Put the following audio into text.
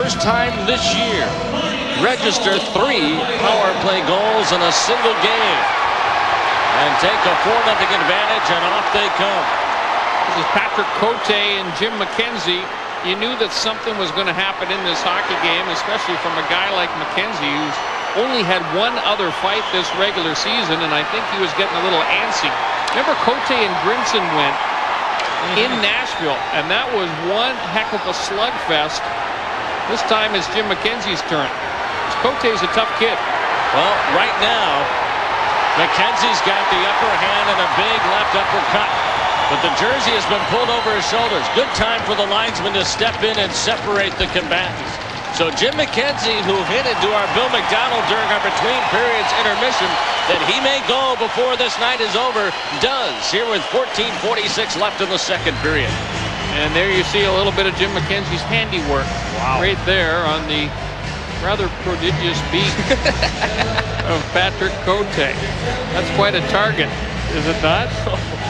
first time this year, register 3 power play goals in a single game and take a 4-0 advantage, and off they come. This is Patrick Cote and Jim McKenzie. You knew that something was going to happen in this hockey game, especially from a guy like McKenzie, who's only had one other fight this regular season, and I think he was getting a little antsy. Remember, Cote and Grinson went in Nashville, and that was one heck of a slugfest. This time it's Jim McKenzie's turn. Cote's a tough kid. Well, right now, McKenzie's got the upper hand and a big left uppercut. But the jersey has been pulled over his shoulders. Good time for the linesman to step in and separate the combatants. So Jim McKenzie, who hinted to our Bill McDonald during our between periods intermission that he may go before this night is over, does here with 14:46 left in the second period. And there you see a little bit of Jim McKenzie's handiwork. Wow. Right there on the rather prodigious beat of Patrick Cote. That's quite a target, is it not?